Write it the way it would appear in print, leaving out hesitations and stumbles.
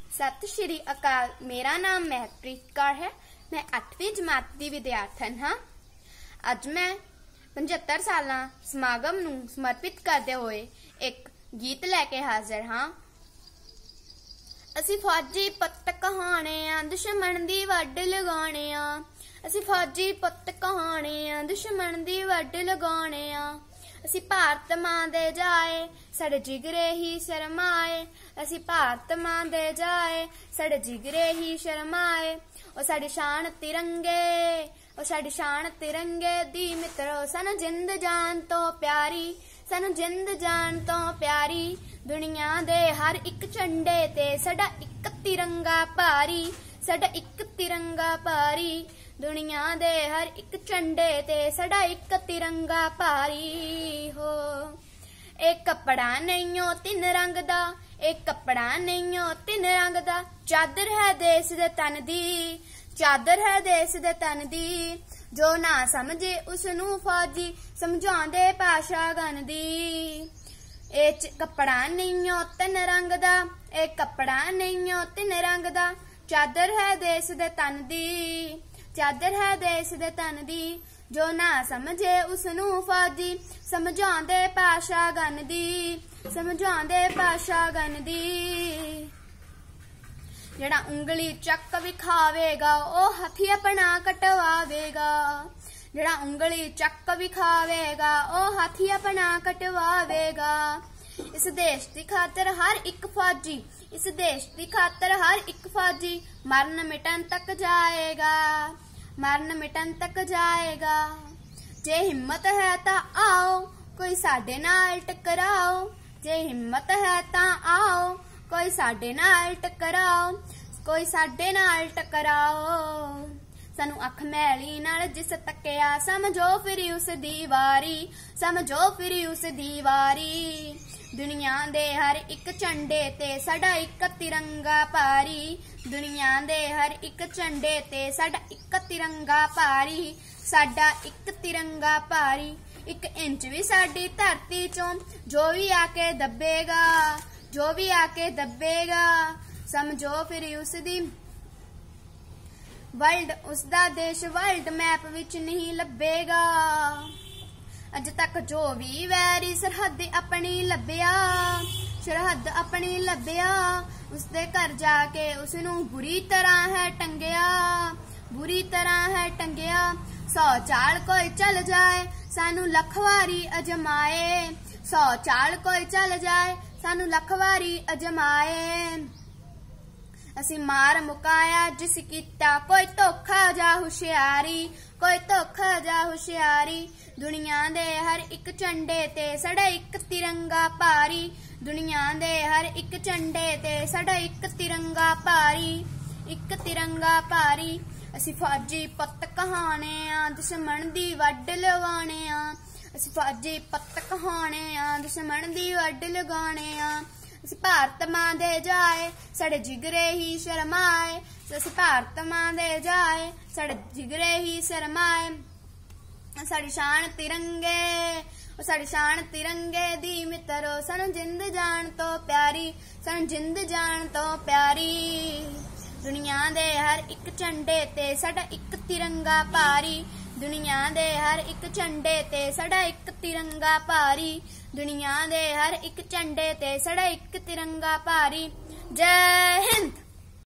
सत श्री अकाल। मेरा नाम महकप्रीत कौर है। मैं 8वीं जमात की विद्यार्थन हाँ। अज मैं 75 साल समागम नूं समर्पित करते हुए एक गीत लैके हाजिर हाँ। असी फौजी पुत्त कहाने आ, दुश्मन दी वड्ड लगाने आ। असी फौजी पुत्त कहाने आ, दुश्मन दी वड्ड लगाने आ। असी भारत मां दे जाए, साडे जिगरे ही शर्माए। असी भारत मां दे जाए, साडे जिगरे ही शर्माए। ओ साडी शान तिरंगे, ओ साडी शान तिरंगे दी मित्रो। सानू जिंद जान तो प्यारी, सानू जिंद जान तो प्यारी। दुनिया दे हर एक झंडे ते साडा एक तिरंगा भारी, साडा एक तिरंगा भारी। दुनिया दे हर एक झंडे ते साडा एक तिरंगा भारी हो। एक कपड़ा नहीं हो तीन रंग दा, एक कपड़ा नहीं हो तीन रंग दा। चादर है देश दे तन दी, चादर है देश दे तन दी। जो ना समझे उसनू फौजी समझांदे भाषा गन दी। एक कपड़ा नहीं हो तीन रंग दा, एक कपड़ा नहीं हो तीन रंग दा। चादर है देश दे तन दी, चादर है देश दे तन दी। जो ना समझे उसनू फौजी समझांदे भाषा गन दी, समझांदे भाषा गन दी। जड़ा उंगली चक विखावेगा ओ हथी अपना कटवावेगा। जड़ा उंगली चक विखावेगा ओ हाथी अपना कटवावेगा। इस देश की खातर हर एक फौजी, इस देश की खातर हर एक फौजी मरण मिटन तक जाएगा, मरण मिटन तक जाएगा। जे हिम्मत है ता आओ कोई साडे नाल टकराओ, जे हिम्मत है ता आओ कोई साडे नाल टकराओ, कोई साडे नाल टकराओ। सानू अख मैली नाल जिस तकिया, समझो फिर उस दीवारी, समझो फिर उस दीवारी। दुनिया दे हर एक झंडे ते साडा एक तिरंगा भारी, दुनिया दे हर एक झंडे ते साडा एक तिरंगा भारी, साडा एक तिरंगा भारी। एक इंच भी साडी धरती चों जो भी आके दबेगा, जो भी आके दबेगा। समझो फिर उस दी वर्ल्ड, उसदा देश वर्ल्ड मैप विच नहीं लभेगा। अज तक जो भी वैरी सरहद अपनी लभ्या, सरहद अपनी लभ्या। उसदे घर जाके उसनू बुरी तरह है टंगिया, बुरी तरह है टंगिया। 100 चाल कोई चल जाए सानू लख वारी अजमाए, 100 चाल कोई चल जाए सानू लख वारी अजमाए। असी मार मुकाया जिस कीता कोई धोखा जा हुशियारी, कोई धोखा जा हुशियारी। दुनिया दे हर एक झंडे ते साडा एक तिरंगा भारी, दुनिया दे हर एक झंडे ते साडा एक तिरंगा भारी, एक तिरंगा भारी। असी फौजी पुत्त कहाने आ, दुश्मन दी वड्ड लगाने आ। असी फौजी पुत्त कहाने आ, दुश्मन दी वड्ड लगाने आ। असी भारत मां दे जाए, साडे जिगरे ही शर्माए। असी भारत मां दे जाए, साडे जिगरे ही शर्माए। साडी शान तिरंगे, साडी शान तिरंगे दी मित्रो। सानू जिंद जान तो प्यारी, सानू जिंद जान तो प्यारी। दुनिया दे हर एक झंडे ते साडा एक तिरंगा भारी, दुनिया दे हर एक झंडे ते साडा एक तिरंगा भारी। दुनिया दे हर एक झंडे ते साडा एक तिरंगा भारी। जय हिंद।